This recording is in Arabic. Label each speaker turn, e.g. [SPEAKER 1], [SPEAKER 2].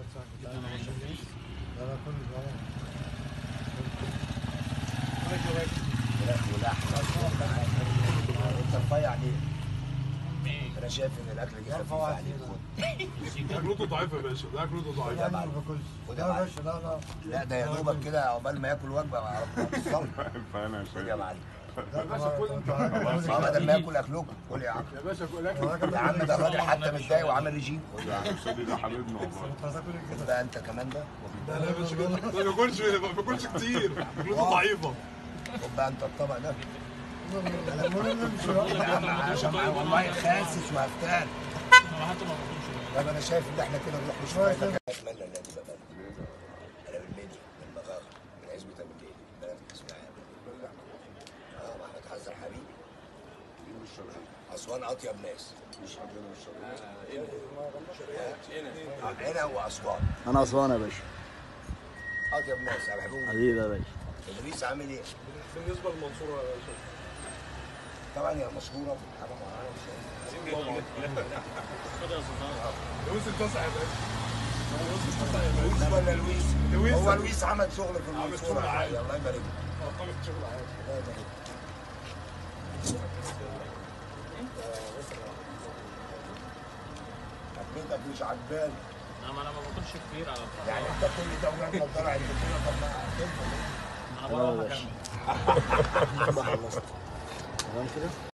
[SPEAKER 1] لا لا كل
[SPEAKER 2] فراخ ولحمه. انت رفيع ليه؟ انا شايف ان الاكل دي خفيفه عليك.
[SPEAKER 3] اكلته ضعيفه يا باشا، ده اكلته ضعيفه.
[SPEAKER 1] لا ما باكلش. لا يا باشا لا لا.
[SPEAKER 2] لا ده يا دوبك كده عقبال ما ياكل وجبه على الصلب.
[SPEAKER 4] فانا
[SPEAKER 2] خد يا معلم.
[SPEAKER 3] يا باشا كل انت
[SPEAKER 2] بدل ما ياكل اكلكم كل يا عم.
[SPEAKER 3] يا باشا كل اكل.
[SPEAKER 2] يا عم ده الراجل حتى متضايق وعامل ريجيم.
[SPEAKER 4] يا عم سيدي ده حبيبنا والله.
[SPEAKER 2] خد بقى انت كمان ده.
[SPEAKER 3] لا يا باشا كده ما باكلش كتير، اكلته ضعيفه.
[SPEAKER 2] خد بقى انت الطبق ده. يا عم عشان والله خاسس وهفتان. طب انا شايف ان احنا كده نروح شويه كده. اتمنى ان دي بقى انا بالميديا من المغاره من عزبه ابو الليل بلد اسمها ما احمد حسن حبيبي. اسوان اطيب ناس. مش عندنا الشرقية. هنا واسوان.
[SPEAKER 5] انا اسوان يا باشا.
[SPEAKER 2] اطيب ناس انا بحبهم.
[SPEAKER 5] حبيبي يا باشا.
[SPEAKER 2] ادريس عامل ايه؟
[SPEAKER 3] بالنسبه للمنصوره يا باشا
[SPEAKER 2] طبعا هي مشهوره حاجه معينه.
[SPEAKER 3] لويس التاسع يا باشا.
[SPEAKER 2] لويس ولا لويس؟
[SPEAKER 3] لويس.
[SPEAKER 2] هو لويس عمل شغل في المنصوره
[SPEAKER 3] شغل عالي.
[SPEAKER 2] الله يبارك له.
[SPEAKER 3] عمل شغل عالي.
[SPEAKER 2] الله يبارك له. تكلفتك مش عجباني.
[SPEAKER 6] انا ما باكلش كتير على الفطار.
[SPEAKER 2] يعني انت كل ده ولما طلع الدكتوره طب ما تنفع.
[SPEAKER 6] انا بروح اكمل.
[SPEAKER 5] تمام كده.